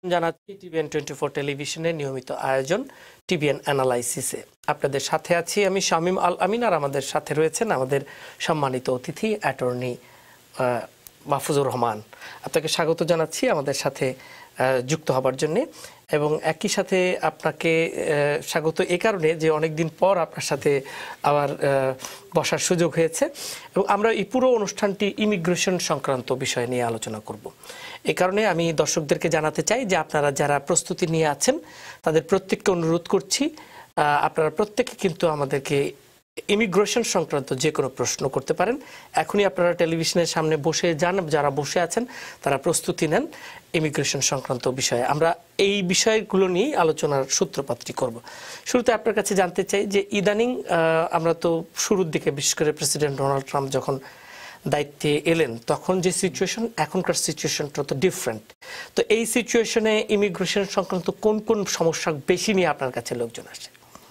জানাচ্ছি টিভিএন 24 টেলিভিশনের নিয়মিত আয়োজন টিভিএন অ্যানালাইসিসে আপনাদের সাথে আছি আমি শামীম আল আমিন আর আমাদের সাথে রয়েছেন আমাদের সম্মানিত অতিথি অ্যাটর্নি মাহফুজুর রহমান। আপনাকে স্বাগত জানাচ্ছি আমাদের সাথে যুক্ত হবার জন্য এবং একই সাথে আপনাকে স্বাগত এই কারণে যে অনেকদিন পর আপনার সাথে আবার বসার সুযোগ হয়েছে এবং আমরা এই পুরো অনুষ্ঠানটি ইমিগ্রেশন সংক্রান্ত বিষয় নিয়ে আলোচনা করব। এই কারণে আমি দর্শকদেরকে জানাতে চাই যে আপনারা যারা প্রস্তুতি নিয়ে আছেন তাদের প্রত্যেককে অনুরোধ করছি আপনারা প্রত্যেকে কিন্তু আমাদেরকে ইমিগ্রেশন সংক্রান্ত যে কোনো প্রশ্ন করতে পারেন। এখনই আপনারা টেলিভিশনের সামনে বসে যান, যারা বসে আছেন তারা প্রস্তুতি নেন ইমিগ্রেশন সংক্রান্ত বিষয়ে। আমরা এই বিষয়গুলো নিয়ে আলোচনার সূত্রপাতটি করব। শুরুতে আপনার কাছে জানতে চাই যে ইদানিং আমরা তো শুরুর দিকে বিশেষ করে প্রেসিডেন্ট ডোনাল্ড ট্রাম্প যখন দায়িত্বে এলেন তখন যে সিচুয়েশন এখনকার সিচুয়েশনটা তো ডিফারেন্ট। তো এই সিচুয়েশনে ইমিগ্রেশন সংক্রান্ত কোন কোন সমস্যা বেশি নিয়ে আপনার কাছে লোকজন আসে?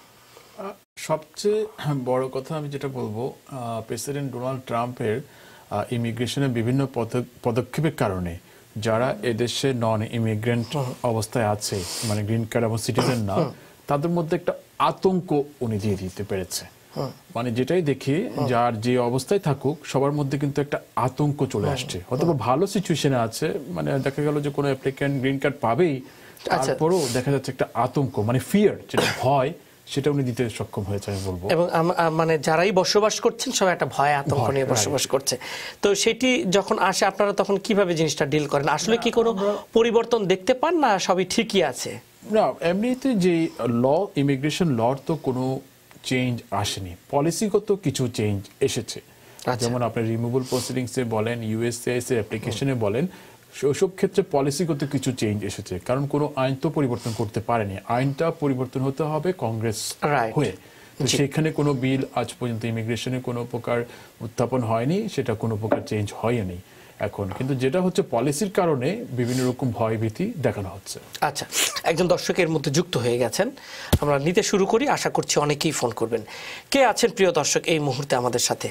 সবচেয়ে বড় কথা আমি যেটা বলবো, প্রেসিডেন্ট ডোনাল্ড ট্রাম্পের ইমিগ্রেশনের বিভিন্ন পদক্ষেপের কারণে যারা এদেশে নন ইমিগ্রেন্ট অবস্থায় আছে, মানে গ্রিন কার্ড এবং সিটিজেন না, তাদের মধ্যে একটা আতঙ্ক উনি দিয়ে দিতে পেরেছে। মানে যেটাই দেখি যার যে অবস্থায় থাকুক সবার মধ্যে কিন্তু একটা আতঙ্ক চলে আসছে। হয়তো ভালো সিচুয়েশনে আছে, মানে দেখা গেল যে কোনো অ্যাপ্লিক্যান্ট গ্রিন কার্ড পাবেই, তারপরেও দেখা যাচ্ছে একটা আতঙ্ক, মানে ফিয়ার, যেটা ভয়, সেটা উনি দিতে সক্ষম হয়েছে আমি বলবো। এবং মানে যারাই বসবাস করছেন সবাই একটা ভয় আতঙ্ক নিয়ে বসবাস করছে। তো সেটি যখন আসে আপনারা তখন কিভাবে জিনিসটা ডিল করেন? আসলে কি কোনো পরিবর্তন দেখতে পান না সবই ঠিকই আছে? না, এমনিতে যে ইমিগ্রেশন লর তো কোনো চেঞ্জ আসেনি, পলিসিগত কিছু চেঞ্জ এসেছে। যেমন আপনি রিমুভাল প্রসিডিংসে বলেন, ইউএসসিআইএস এর অ্যাপ্লিকেশনে বলেন, ওইসব ক্ষেত্রে পলিসিগত কিছু চেঞ্জ এসেছে। কারণ কোনো আইন তো পরিবর্তন করতে পারেনি, আইনটা পরিবর্তন হতে হবে কংগ্রেস হয়ে। সেখানে কোনো বিল আজ পর্যন্ত ইমিগ্রেশনে কোনো প্রকার উত্থাপন হয়নি, সেটা কোনো প্রকার চেঞ্জ হয়নি এখন। কিন্তু যেটা হচ্ছে পলিসির কারণে বিভিন্ন রকম ভয়ভীতি দেখানো হচ্ছে। আচ্ছা, একজন দর্শকের মধ্যে যুক্ত হয়ে গেছেন, আমরা নিতে শুরু করি। আশা করছি অনেকেই ফোন করবেন। কে আছেন প্রিয় দর্শক এই মুহূর্তে আমাদের সাথে?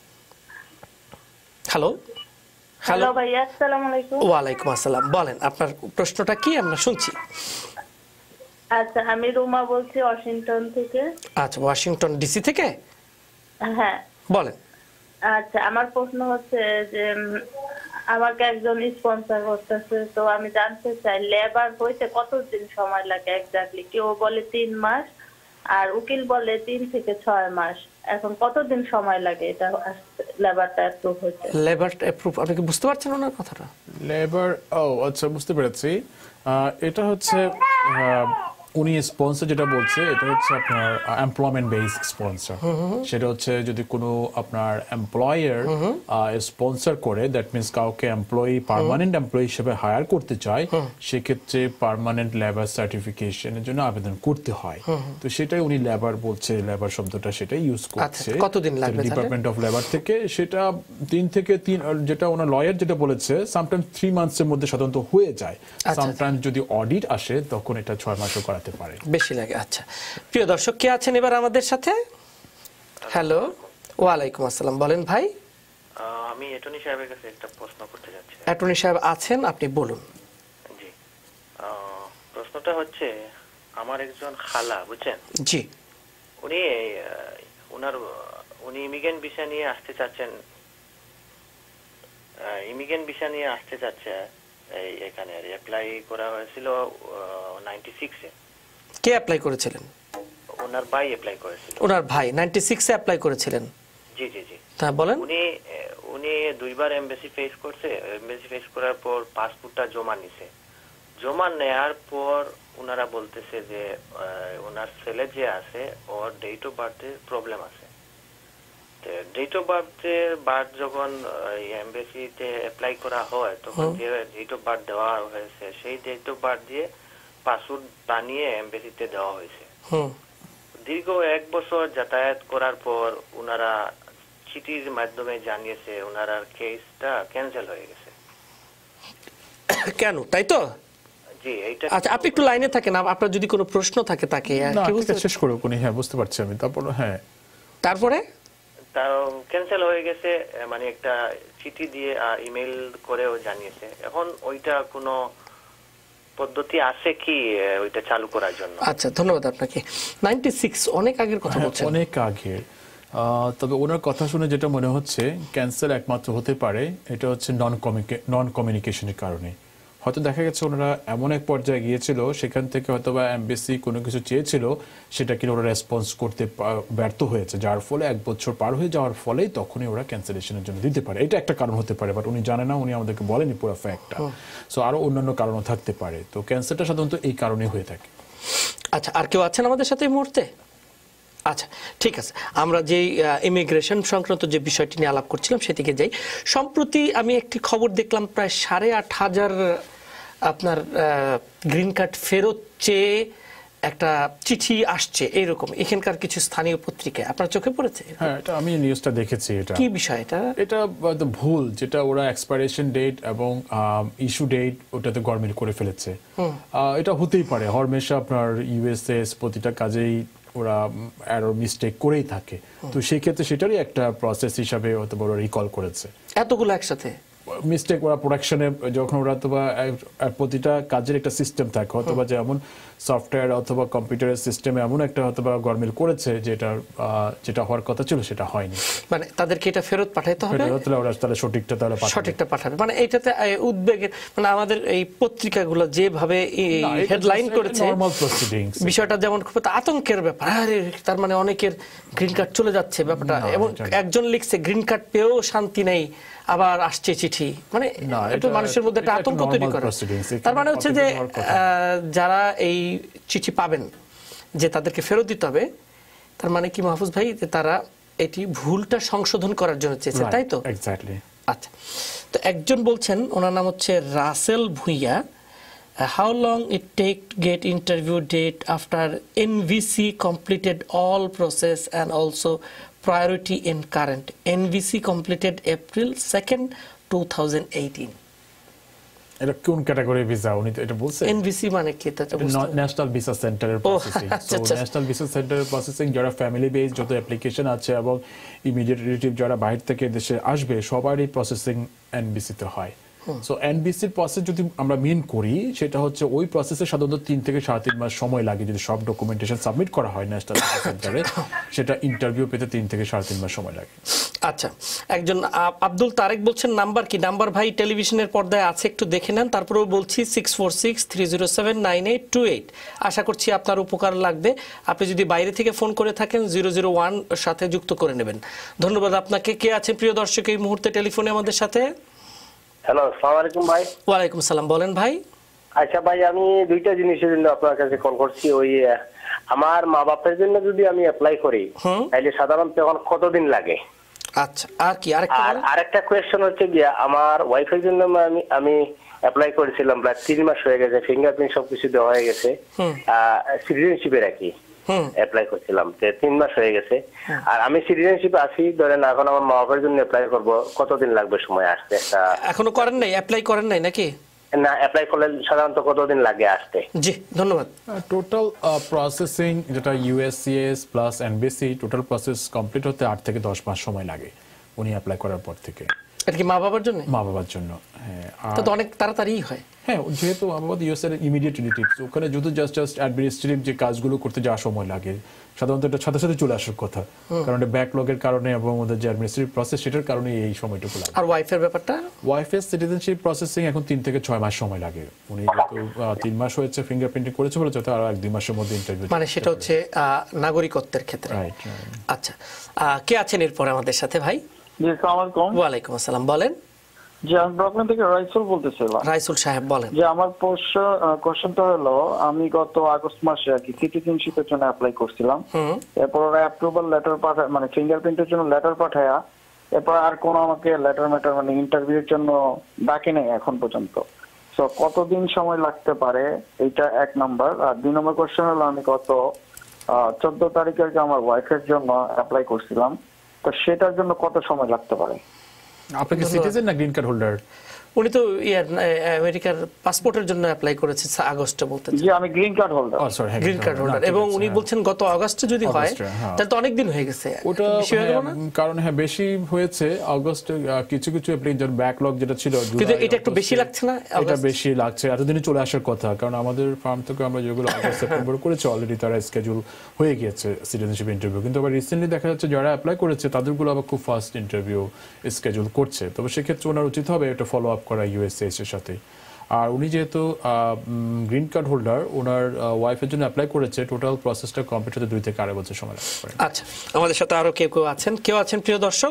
হ্যালো হ্যালো ভাইয়া, আসসালামু আলাইকুম। ওয়ালাইকুম আসসালাম, বলেন আপনার প্রশ্নটা কি, আমরা শুনছি। আচ্ছা, আমি রুমা বলছি ওয়াশিংটন থেকে। আচ্ছা, ওয়াশিংটন ডিসি থেকে? হ্যাঁ বলেন। আচ্ছা, আমার প্রশ্ন হচ্ছে যে আমাকে একজন স্পন্সর করতেছে, তো আমি জানতে চাই লেবার হইতে কতদিন সময় লাগে এক্স্যাক্টলি? কেউ বলে 3 মাস আর উকিল বলে 3 থেকে 6 মাস। এখন কতদিন সময় লাগে এটা লেবারটা অ্যাপ্রুভ হইতে? লেবারটা অ্যাপ্রুভ, আপনি কি বুঝতে পারছেন ওনার কথাটা? লেবার, আচ্ছা বুঝতে পেরেছি। এটা হচ্ছে উনি স্পন্সর যেটা বলছে, এটা হচ্ছে আপনার এমপ্লয়মেন্ট বেসড স্পন্সর। সেটা হচ্ছে যদি কোনো আপনার এমপ্লয়ার স্পন্সর করে, দ্যাট মিনস কাউকে এমপ্লয়ি, পার্মানেন্ট এমপ্লয়ি হিসেবে হায়ার করতে চায়, সেক্ষেত্রে পার্মানেন্ট লেবার সার্টিফিকেশনের জন্য আবেদন করতে হয়। তো সেটাই উনি লেবার বলছে, লেবার শব্দটা সেটাই ইউজ করছে। কতদিন লাগবে ডিপার্টমেন্ট অফ লেবার থেকে? সেটা 3 থেকে 3, যেটা ওনার লয়ার যেটা বলেছে, সামটাইমস 3 মান্থসের মধ্যে সাধারণত হয়ে যায়। সামটাইমস যদি অডিট আসে তখন এটা 6 মাসও করাতে পারে, বেশি লাগে। আচ্ছা, প্রিয় দর্শক কে আছেন এবার আমাদের সাথে? হ্যালো, ওয়ালাইকুম আসসালাম, বলেন ভাই। আমি অ্যাটর্নি সাহেবের কাছে একটা প্রশ্ন করতে যাচ্ছি। অ্যাটর্নি সাহেব আছেন, আপনি বলুন। জি, প্রশ্নটা হচ্ছে আমার একজন খালা, বুঝছেন? জি। উনি ইমিগ্রেন্ট ভিসা নিয়ে আসতে চাচ্ছেন, এখানে অ্যাপ্লাই করা হয়েছিল 96-এ। কে অ্যাপ্লাই করেছিলেন? ওনার ভাই অ্যাপ্লাই করেছিল। ওনার ভাই 96-এ অ্যাপ্লাই করেছিলেন? জি জি জি। তা বলেন। উনি 2বার এমবাসি ফেস করছে। এমবাসি ফেস করার পর পাসপোর্টটা জমা নিছে। জমা নেয়ার পর ওনারা বলতেছে যে ওনার ছেলে যে আছে ওর ডেট অফ বার্থের প্রবলেম আছে। ডেট অফ বার্থ যখন এমবাসিতে অ্যাপ্লাই করা হয় তখন যে ডেট অফ বার্থ দেওয়া হয়েছে সেই ডেট অফ বার্থ দিয়ে পাসপোর্ট বানিয়ে এমবাসিতে দেওয়া হয়েছে। দীর্ঘ 1 বছর যাতায়াত করার পর ওনারা চিঠির মাধ্যমে জানিয়েছে ওনার কেসটা ক্যান্সেল হয়ে গেছে। কেন, তাই তো? জি, এইটা। আচ্ছা, আপনি একটু লাইনে থাকেন, আপনার যদি কোনো প্রশ্ন থাকে তাকে শেষ করুক উনি। হ্যাঁ, বুঝতে পারছি আমি। তারপরে তাও ক্যান্সেল হয়ে গেছে, মানে একটা চিঠি দিয়ে ইমেল করেও জানিয়েছে। এখন ওইটা কোনো পদ্ধতি আছে কি ওইটা চালু করার জন্য? আচ্ছা, ধন্যবাদ আপনাকে। 96 অনেক আগের কথা বলছেন। অনেক আগের। তবে ওনার কথা শুনে যেটা মনে হচ্ছে ক্যান্সার একমাত্র হতে পারে এটা হচ্ছে নন কমিউনিকেশনের কারণে। হয়তো দেখা গেছে ওনারা এমন এক পর্যায়ে গিয়েছিল সেখান থেকে হয়তো বা এমবেসি কোনো কিছু চেয়েছিল, সেটা কিনা ওরা রেসপন্স করতে ব্যর্থ হয়েছে, যার ফলে 1 বছর পার হয়ে যাওয়ার ফলেই তখনই ওরা ক্যান্সেলেশনের জন্য দিতে পারে। এটা একটা কারণ হতে পারে, বাট উনি জানে না, উনি আমাদেরকে বলেনি পুরো ফ্যাক্টটা। সো আরো অন্যান্য কারণও থাকতে পারে। তো ক্যান্সারটা সাধারণত এই কারণে হয়ে থাকে। আচ্ছা, আর কেউ আছেন আমাদের সাথে এই মুহূর্তে? আচ্ছা, ঠিক আছে, আমরা যে ইমিগ্রেশন সংক্রান্ত যে বিষয়টি নিয়ে আলাপ করছিলাম সেদিকে যাই। সম্প্রতি আমি একটি খবর দেখলাম, প্রায় 8,500 আপনার গ্রিন কার্ড ফেরত চেয়ে একটা চিঠি আসছে এরকম, এখানকার কিছু স্থানীয় পত্রিকায় আপনার চোখে পড়েছে? হ্যাঁ, এটা আমি নিউজটা দেখেছি। এটা কি বিষয়? এটা ভুল, যেটা ওরা এক্সপায়ারেশন ডেট এবং ইস্যু ডেট ওটাতে গরমিল করে ফেলেছে। এটা হতেই পারে, হরমেশা আপনার ইউএসএস প্রতিটা কাজেই ওরা এরর মিস্টেক করেই থাকে। তো সেই ক্ষেত্রে সেটারই একটা প্রসেস হিসাবে হয়তো ওরা রিকল করেছে এতগুলো একসাথে মিস্টেক। ওরা প্রোডাকশনে যখন ওরা অথবা প্রতিটা কাজের একটা সিস্টেম থাকে, অথবা যেমন সফটওয়্যার অথবা কম্পিউটারের সিস্টেমে এমন একটা অথবা গরমিল করেছে যেটা হওয়ার কথা ছিল সেটা হয়নি। মানে তাদেরকে এটা ফেরত পাঠাইতে হবে, তাহলে সঠিকটা পাঠাবে। মানে এটাতে উদ্বেগের, মানে আমাদের এই পত্রিকাগুলো যেভাবে হেডলাইন করেছে বিষয়টা যেমন খুব আতঙ্কের ব্যাপার। আরে তার মানে অনেকের গ্রিন কার্ড চলে যাচ্ছে ব্যাপারটা, এবং একজন লিখছে গ্রিন কার্ড পেয়েও শান্তি নেই, আবার আসছে চিঠি। মানে একটু মানুষের মধ্যে একটা আতঙ্ক তৈরি করে। তার মানে হচ্ছে যে যারা এই চিঠি পাবেন যে তাদেরকে ফেরত দিতে হবে, তার মানে কি মাহফুজ ভাই, যে তারা এটি ভুলটা সংশোধন করার জন্য চেয়েছে, তাই তো? এক্স্যাক্টলি। আচ্ছা, তো একজন বলছেন, ওনার নাম হচ্ছে Rasel Bhuiya, how long it take get interview date after NVC completed all process and also priority in current NVC completed April 2nd 2018. এটা কোন ক্যাটাগরি ভিসা উনি তো এটা বলছেন? এনভিসি মানে কি? ন্যাশনাল ভিসা সেন্টারের প্রসেসিং। সো ন্যাশনাল ভিসা সেন্টারের প্রসেসিং যারা ফ্যামিলি বেস যত অ্যাপ্লিকেশন আছে এবং ইমিডিয়েট রিলেটিভ যারা বাইরে থেকে দেশে আসবে সবারই প্রসেসিং এনবিসি তে হয়। সো এনবিসির প্রসেস যদি আমরা মেন করি, সেটা হচ্ছে ওই প্রসেসে সাধারণত 3 থেকে 3.5 মাস সময় লাগে যদি সব ডকুমেন্টেশন সাবমিট করা হয় ন্যাশনাল ভিসা সেন্টারে। সেটা ইন্টারভিউ পেতে 3 থেকে 3.5 মাস সময় লাগে। আচ্ছা, একজন আব্দুল তারেক বলছেন, নাম্বার কি? নাম্বার ভাই টেলিভিশনের পর্দায় আছে, একটু দেখে নেন। তারপরেও বলছি 6463079828। আশা করছি আপনার উপকার লাগবে। আপনি যদি বাইরে থেকে ফোন করে থাকেন 001 সাথে যুক্ত করে নেবেন। ধন্যবাদ আপনাকে। কে আছেন প্রিয় দর্শক এই মুহূর্তে টেলিফোনে আমাদের সাথে? হ্যালো, আসসালামু আলাইকুম ভাই। ওয়ালাইকুম সালাম, বলেন ভাই। আচ্ছা ভাই, আমি দুইটা জিনিসের জন্য আপনার কাছে ফোন করছি। ওই আমার মা বাপের জন্য যদি আমি অ্যাপ্লাই করি তাহলে সাধারণত এখন কতদিন লাগে? আচ্ছা, আর কি আরেকটা কোয়েশ্চেন হচ্ছে গিয়া, আমার ওয়াইফের জন্য আমি অ্যাপ্লাই করেছিলাম, প্রায় 3 মাস হয়ে গেছে, ফিঙ্গারপ্রিন্ট সবকিছু দেওয়া হয়ে গেছে, সিটিজেনশিপের আর কি অ্যাপ্লাই করছিলাম, 3 মাস হয়ে গেছে। আর আমি সিটিজেনশিপে আছি, ধরেন এখন আমার মা বাবার জন্য অ্যাপ্লাই করব, কতদিন লাগবে সময় আসতে? এখনো করেন নাই, অ্যাপ্লাই করেন নাই নাকি? না, অ্যাপ্লাই করলে সাধারণত কতদিন লাগে আসতে? জি, ধন্যবাদ। টোটাল প্রসেসিং যেটা USCS plus NBC total process complete হতে 8 থেকে 10 মাস সময় লাগে উনি অ্যাপ্লাই করার পর থেকে। এটা কি মা বাবার জন্য? মা বাবার জন্য, হ্যাঁ। তো অনেক তাড়াতাড়ি হয়। হ্যাঁ, যেহেতু আমাদের ইউএসএর ইমিডিয়েট রিলেটিভস, ওখানে যদি জাস্ট অ্যাডমিনিস্ট্রেটিভ যে কাজগুলো করতে যা সময় লাগে সাধারণত এটা সাথে সাথে চলে আসার কথা, কারণ এটা ব্যাকলগের কারণে এবং আমাদের যে অ্যাডমিনিস্ট্রেটিভ প্রসেস সেটার কারণে এই সময়টুকু লাগে। আর ওয়াইফের ব্যাপারটা? ওয়াইফের সিটিজেনশিপ প্রসেসিং এখন 3 থেকে 6 মাস সময় লাগে। উনি যেহেতু 3 মাস হয়েছে ফিঙ্গারপ্রিন্টিং করেছে বলে যাতে আরো 1-2 মাসের মধ্যে ইন্টারভিউ, মানে সেটা হচ্ছে নাগরিকত্বের ক্ষেত্রে। রাইট। আচ্ছা, কে আছেন এরপরে আমাদের সাথে ভাই? জি, আসসালামু আলাইকুম। ওয়ালাইকুম আসসালাম, বলেন। জি, আমি ব্রকলিন থেকে রাইসুল বলতেছিলাম। রাইসুল সাহেব বলেন। যে আমার কোশ্চেনটা হলো, আমি গত আগস্ট মাসে আর কি সিটিজেনশিপের জন্য অ্যাপ্লাই করছিলাম। এরপর ওরা অ্যাপ্রুভাল লেটার পাঠায়, মানে ফিঙ্গারপ্রিন্টের জন্য লেটার পাঠায়, এরপর আর কোনো আমাকে লেটার ম্যাটার মানে ইন্টারভিউর জন্য ডাকে নেই এখন পর্যন্ত। সো কতদিন সময় লাগতে পারে, এইটা 1 নাম্বার। আর 2 নম্বর কোশ্চেন হলো, আমি গত 14 তারিখে আমার ওয়াইফের জন্য অ্যাপ্লাই করছিলাম, তো সেটার জন্য কত সময় লাগতে পারে? আপনি কি সিটিজেন না গ্রিন কার্ড হোল্ডার? উনি তো আমেরিকার পাসপোর্টের জন্য অ্যাপ্লাই করেছে আগস্টে বলতে জি আমি green card holder. Green card holder, এবং উনি বলছেন গত আগস্টে যদি হয় তাহলে তো অনেক দিন হয়ে গেছে। ওটা বেশি হয়ে গেল না? কারণ বেশি হয়েছে আগস্ট, কিছু কিছু অ্যাপ্লিকেশন ব্যাকলগ যেটা ছিল, কিন্তু এটা একটু বেশি লাগছে না? এটা বেশি লাগছে, এতদিনে চলে আসার কথা। কারণ আমাদের ফার্ম থেকে আমরা যেগুলো আগস্ট সেপ্টেম্বর করেছি অলরেডি তারা স্কেজুল হয়ে গিয়েছে সিটিজেনশিপ ইন্টারভিউ। কিন্তু আবার রিসেন্টলি দেখা যাচ্ছে যারা অ্যাপ্লাই করেছে তাদেরগুলো আবার খুব ফাস্ট ইন্টারভিউ স্কেজুল করছে। তবে সেক্ষেত্রে ওনার উচিত হবে এটা ফলো আপ করা ইউএসএস এর সাথে। আর উনি যেহেতু গ্রিন কার্ড হোল্ডার, ওনার ওয়াইফের জন্য অ্যাপ্লাই করেছে, টোটাল প্রসেসটা কমপ্লিট হতে 2 থেকে 2.5 বছর সময় লাগতে পারে। আচ্ছা, আমাদের সাথে আরো কেউ আছেন প্রিয় দর্শক?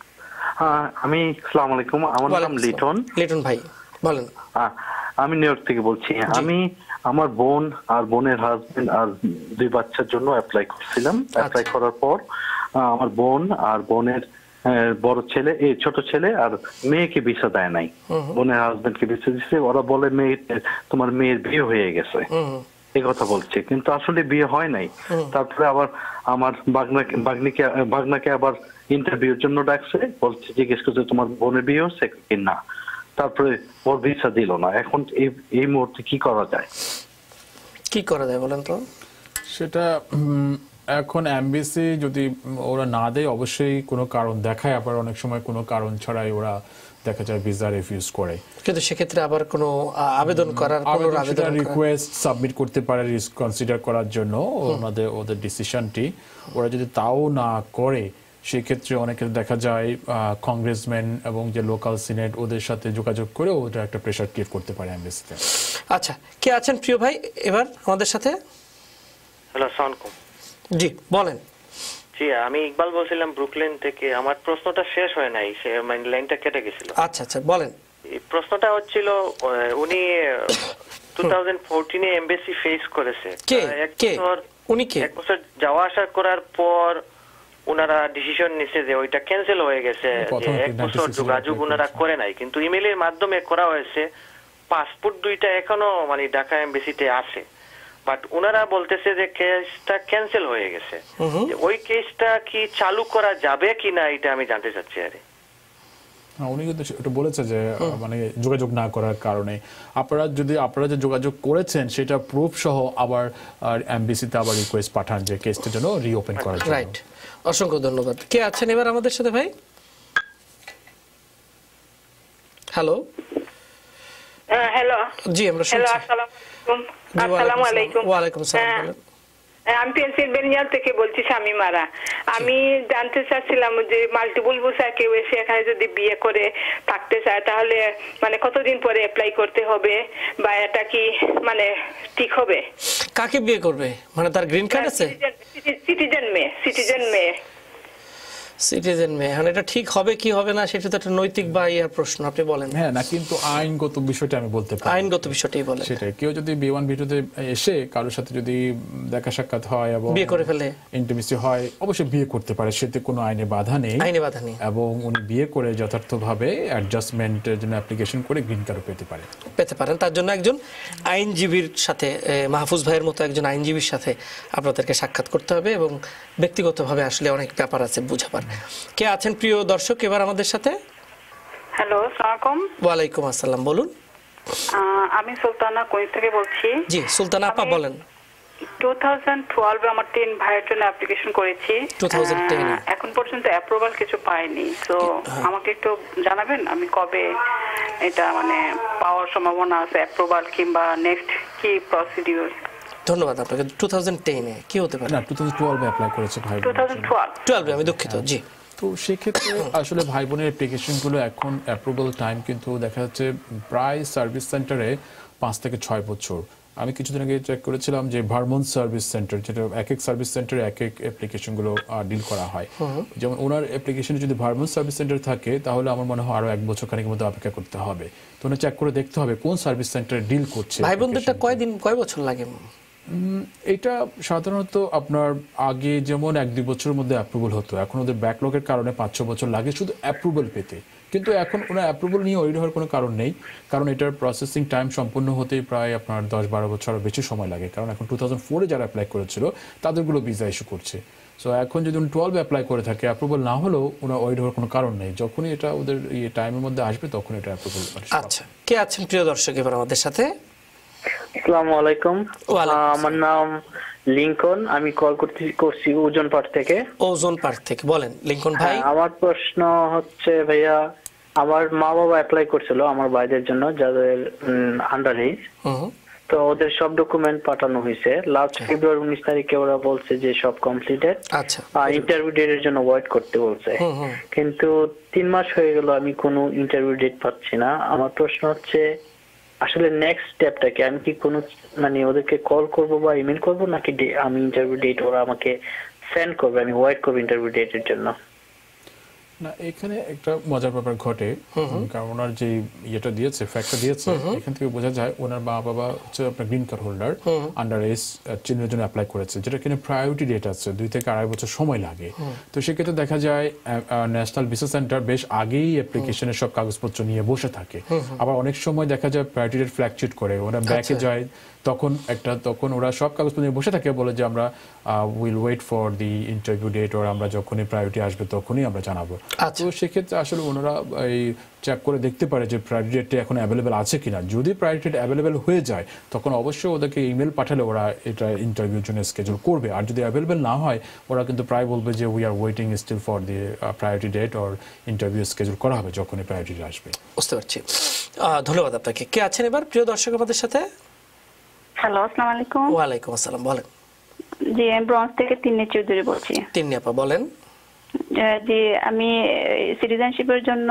আমি আসসালামু আলাইকুম, আমার নাম লিটন। লিটন ভাই বলেন। আমি নিউ ইয়র্ক থেকে বলছি। আমি আমার বোন আর বোনের হাজবেন্ড আর 2 বাচ্চার জন্য অ্যাপ্লাই করছিলাম। অ্যাপ্লাই করার পর আমার বোন আর বোনের বড় ছেলে, ছোট ছেলে আর মেয়েকে ভিসা দেয় নাই। বোনের হাজবেন্ডকে ভিসা দিচ্ছে, ওরা বলে তোমার মেয়ের বিয়ে হয়ে গেছে এই কথা বলছে, কিন্তু আসলে বিয়ে হয় নাই। তারপরে আবার আমার বাগনাকে আবার ইন্টারভিউর জন্য ডাকছে, বলছে জিজ্ঞেস করছে তোমার বোনের বিয়ে হচ্ছে কি না, তারপরে ওর ভিসা দিল না। এখন এই মুহূর্তে কি করা যায়? কি করা যায় বলেন তো? সেটা এখন এমবিসি যদি ওরা না দেয় অবশ্যই কোনো কারণ দেখায়, আবার অনেক সময় কোনো কারণ ছাড়াই ওরা দেখা যায় ভিসা রিফিউজ করে। কিন্তু সেক্ষেত্রে আবার কোনো আবেদন করার রিকোয়েস্ট সাবমিট করতে পারে কনসিডার করার জন্য ওদের ডিসিশনটি। ওরা যদি তাও না করে সেক্ষেত্রে অনেকে দেখা যায় কংগ্রেসম্যান এবং যে লোকাল সিনেট ওদের সাথে যোগাযোগ করে ওটা একটা প্রেশার ক্রিয়েট করতে পারে এমবিসিতে। আচ্ছা, কে আছেন প্রিয় ভাই এবার আমাদের সাথে? হ্যালো, আসসালামু আলাইকুম। জি বলেন। জি, আমি ইকবাল বলছিলাম ব্রুকলিন থেকে। আমার প্রশ্নটা শেষ হয় নাই, মানে লাইনটা কেটে গেছিল। আচ্ছা আচ্ছা বলেন। এই প্রশ্নটা হচ্ছিল, উনি 2014 এ এমবেসি ফেস করেছে। উনি কে? 1 বছর যাওয়া আসা করার পর ওনারা ডিসিশন নিছে যে ওইটা ক্যান্সেল হয়ে গেছে, যে 1 বছর যোগাযোগ ওনারা করে নাই, কিন্তু ইমেইলের মাধ্যমে করা হয়েছে। পাসপোর্ট 2টা এখনো মানে ঢাকা এমবেসিতে আছে, বাট ওনারা বলতেছে যে কেসটা ক্যান্সেল হয়ে গেছে। ওই কেসটা কি চালু করা যাবে কিনা এটা আমি জানতে চাচ্ছি। আরে উনি কিন্তু এটা বলেছে যে মানে যোগাযোগ না করার কারণে আপনারা যে যোগাযোগ করেছেন সেটা প্রুফ সহ আবার এমবিসিতে আবার রিকোয়েস্ট পাঠান যে কেসটা যেন রিওপেন করা যায়। রাইট, অসংখ্য ধন্যবাদ। কে আছেন এবার আমাদের সাথে ভাই? হ্যালো। হ্যালো। জি আমরা শুনছি। আসসালামু আলাইকুম। ওয়া আলাইকুম আসসালাম। আমি পেনসিলভেনিয়া থেকে বলছি, শামিমারা। আমি জানতে চাচ্ছিলাম যে মাল্টিপল ভিসা কেউ এসে এখানে যদি বিয়ে করে থাকতে চায় তাহলে মানে কতদিন পরে অ্যাপ্লাই করতে হবে, বা এটা কি মানে ঠিক হবে? কাকে বিয়ে করবে মানে তার গ্রিন কার্ড আছে? সিটিজেন মেয়ে। এখন এটা ঠিক হবে কি হবে না সেটা তো একটা নৈতিক বা ইয়ার প্রশ্ন, আপনি বলেন। হ্যাঁ না, কিন্তু আইনগত বিষয়টা আমি বলতে পারি। আইনগত বিষয়টাই বলেন। সেটাই, কেউ যদি B1 B2 তে এসে কারোর সাথে যদি দেখা সাক্ষাৎ হয় এবং বিয়ে করে ফেলে, ইন্টিমেসি হয়, অবশ্যই বিয়ে করতে পারে, সেতে কোনো আইনে বাধা নেই। এবং উনি বিয়ে করে যথার্থভাবে অ্যাডজাস্টমেন্টের জন্য অ্যাপ্লিকেশন করে গ্রিন কার্ড পেতে পারেন। তার জন্য একজন আইনজীবীর সাথে, মাহফুজ ভাইয়ের মতো একজন আইনজীবীর সাথে আপনাদেরকে সাক্ষাৎ করতে হবে, এবং ব্যক্তিগতভাবে আসলে অনেক ব্যাপার আছে বুঝাবার। কে আছেন প্রিয় দর্শক এবার আমাদের সাথে? হ্যালো, আসসালামু আলাইকুম। ওয়া আলাইকুম আসসালাম, বলুন। আমি সুলতানা কুইন্স থেকে বলছি। জি সুলতানা আপা বলেন। 2012 আমার 3 ভাইয়ের জন্য অ্যাপ্লিকেশন করেছি। 2010 এখন পর্যন্ত অ্যাপ্রুভাল কিছু পাইনি, তো আমাকে একটু জানাবেন আমি কবে এটা মানে পাওয়ার সম্ভাবনা আছে, অ্যাপ্রুভাল কিংবা নেক্সট কি প্রসিডিউর? ধন্যবাদ আপনাকে। 2010 এ কি হতে পারে? না 2012 এ অ্যাপ্লাই করেছে ভাই। 2012 আমি দুঃখিত। জি, তো সেক্ষেত্রে আসলে ভাই বোনের অ্যাপ্লিকেশনগুলো এখন অ্যাপ্রুভাল টাইম কিন্তু দেখা যাচ্ছে প্রায় সার্ভিস সেন্টারে 5 থেকে 6 বছর। আমি কিছুদিন আগে চেক করেছিলাম যে ভার্মন্ট সার্ভিস সেন্টার, যেটা এক এক সার্ভিস সেন্টারে এক এক অ্যাপ্লিকেশনগুলো ডিল করা হয়। যেমন ওনার অ্যাপ্লিকেশনে যদি ভার্মন্ট সার্ভিস সেন্টার থাকে তাহলে আমার মনে হয় আরো 1 বছর খানিকের মধ্যে অপেক্ষা করতে হবে। তো ওনা চেক করে দেখতে হবে কোন সার্ভিস সেন্টারে ডিল করছে। ভাই বোনদেরটা কয় বছর লাগে? এটা সাধারণত আপনার আগে যেমন 1-2 বছরের মধ্যে অ্যাপ্রুভাল হতো, এখন ওদের ব্যাকলগের কারণে 5-6 বছর লাগে শুধু অ্যাপ্রুভাল পেতে। কিন্তু এখন ওনার অ্যাপ্রুভাল নিয়ে ওই হওয়ার কোনো কারণ নেই, কারণ এটার প্রসেসিং টাইম সম্পূর্ণ হতেই প্রায় আপনার 10-12 বছর বেশি সময় লাগে। কারণ এখন 2004 যারা অ্যাপ্লাই করেছিল তাদেরগুলো ভিসা ইস্যু করছে। সো এখন যদি উনি 12 অ্যাপ্লাই করে থাকে, অ্যাপ্রুভাল না হলেও ওনার ওয়েট হওয়ার কোনো কারণ নেই। যখনই এটা ওদের টাইমের মধ্যে আসবে তখন এটা অ্যাপ্রুভাল হবে। আচ্ছা, কে আছেন প্রিয় দর্শক এবার আমাদের সাথে? আসসালামু আলাইকুম। আমার নাম লিংকন, আমি কল করছি ওজন পার্ক থেকে। ওজন পার্ক থেকে বলেন লিংকন ভাই। আমার প্রশ্ন হচ্ছে ভাইয়া, আমার মা বাবা অ্যাপ্লাই করছিল আমার ভাইদের জন্য যাদের আন্ডার এজ, তো ওদের সব ডকুমেন্ট পাঠানো হয়েছে। লাস্ট ফেব্রুয়ারি 19 তারিখে ওরা বলছে যে সব কমপ্লিটেড। আচ্ছা, ইন্টারভিউ ডেটের জন্য ওয়েট করতে বলছে, কিন্তু 3 মাস হয়ে গেল আমি কোনো ইন্টারভিউ ডেট পাচ্ছি না। আমার প্রশ্ন হচ্ছে আসলে নেক্সট স্টেপটা কি? আমি কি কোনো মানে ওদেরকে কল করব বা ইমেল করব, নাকি আমি ইন্টারভিউ ডেট ওরা আমাকে সেন্ড করবে, আমি ওয়েট করব ইন্টারভিউ ডেটের জন্য? না, এখানে একটা মজার ব্যাপার ঘটে, কারণ ওনার যে ইয়েটা দিয়েছে, ফ্যাক্টটা দিয়েছে, এখান থেকে বোঝা যায় ওনার মা বাবা হচ্ছে আপনার green card holder, under age চিহ্নের জন্য অ্যাপ্লাই করেছে, যেটা কিনা প্রায়োরিটি ডেট আছে, 2 থেকে 2.5 বছর সময় লাগে। তো সেক্ষেত্রে দেখা যায় ন্যাশনাল ভিসা সেন্টার বেশ আগেই অ্যাপ্লিকেশনের সব কাগজপত্র নিয়ে বসে থাকে। আবার অনেক সময় দেখা যায় প্রায়োরিটি ডেট ফ্ল্যাকচুয়েট করে, ওরা ব্যাকে যায়, তখন ওরা সব কাগজপত্র নিয়ে বসে থাকে, বলে যে আমরা will wait for the interview date, ওরা আমরা যখনই প্রায়োরিটি আসবে তখনই আমরা জানাবো। তো সেক্ষেত্রে আসলে ওনারা এই চেক করে দেখতে পারে যে প্রায়োরিটি ডেটটা এখন অ্যাভেলেবেল আছে কিনা। যদি প্রায়োরিটি ডেট অ্যাভেলেবেল হয়ে যায় তখন অবশ্যই ওদেরকে ইমেল পাঠালে ওরা এটা ইন্টারভিউর জন্য স্কেজুল করবে। আর যদি অ্যাভেলেবেল না হয় ওরা কিন্তু প্রায় বলবে যে we are waiting still for the priority date, or interview schedule করা হবে যখনই প্রায়োরিটি আসবে। বুঝতে পারছি, ধন্যবাদ আপনাকে। কে আছেন এবার প্রিয় দর্শক আমাদের সাথে? হ্যালো, আসসালামু আলাইকুম। ওয়ালাইকুম আসসালাম, বলেন। জি, আমি ব্রঞ্জ থেকে তিন্নি চৌধুরী বলছি। তিন্নি আপা বলেন। জি, আমি সিটিজেনশিপের জন্য